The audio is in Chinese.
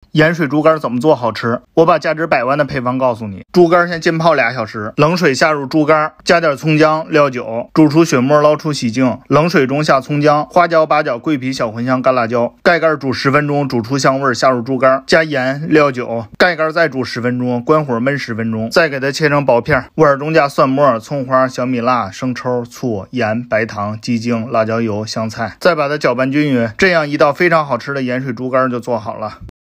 盐水猪肝怎么做好吃？我把价值100万的配方告诉你。猪肝先浸泡2小时，冷水下入猪肝，加点葱姜、料酒，煮出血沫，捞出洗净。冷水中下葱姜、花椒、八角、桂皮、小茴香、干辣椒，盖盖煮10分钟，煮出香味，下入猪肝，加盐、料酒，盖盖再煮10分钟，关火焖10分钟，再给它切成薄片。碗中加蒜末、葱花、小米辣、生抽、醋、盐、白糖、鸡精、辣椒油、香菜，再把它搅拌均匀。这样一道非常好吃的盐水猪肝就做好了。